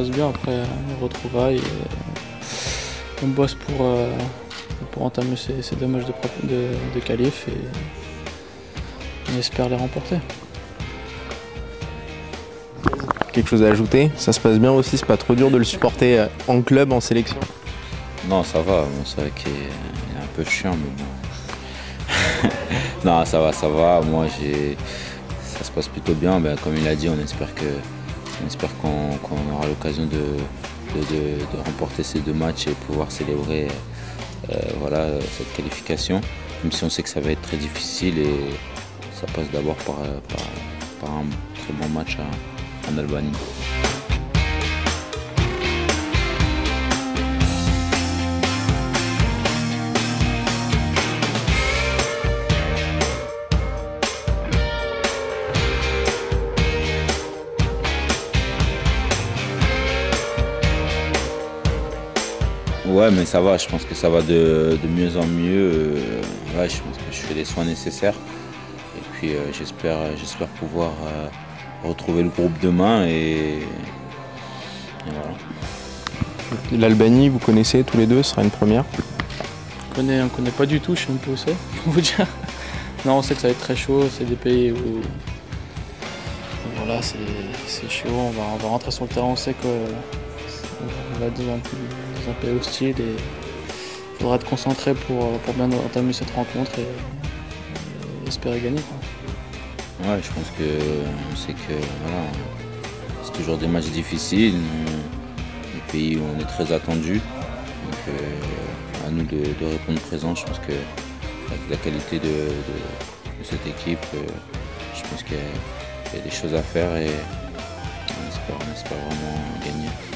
passe bien. Après, on retrouvaille. On bosse pour entamer ces deux matchs de qualif et on espère les remporter. Quelque chose à ajouter? Ça se passe bien aussi, c'est pas trop dur de le supporter en club, en sélection? Non, ça va. Bon, c'est vrai qu'il est un peu chiant, mais bon. Non, ça va. Moi, ça se passe plutôt bien. Ben, comme il a dit, on espère qu'on aura l'occasion de remporter ces deux matchs et pouvoir célébrer voilà, cette qualification. Même si on sait que ça va être très difficile et ça passe d'abord par un très bon match en Albanie. Ouais, mais ça va, je pense que ça va de mieux en mieux. Ouais, je pense que je fais les soins nécessaires. Et puis j'espère pouvoir retrouver le groupe demain et voilà. L'Albanie, vous connaissez tous les deux, ce sera une première? On connaît pas du tout, je sais un peu où c'est, pour vous dire. Non, on sait que ça va être très chaud, c'est des pays où voilà, c'est chaud, on va rentrer sur le terrain, on sait qu'on va être dans un pays hostile et il faudra être concentré pour bien entamer cette rencontre et espérer gagner, quoi. Ouais, je pense qu'on sait que voilà, c'est toujours des matchs difficiles, des pays où on est très attendu. Donc à nous de répondre présent. Je pense que avec la qualité de cette équipe, je pense qu'il y a des choses à faire et on espère vraiment gagner.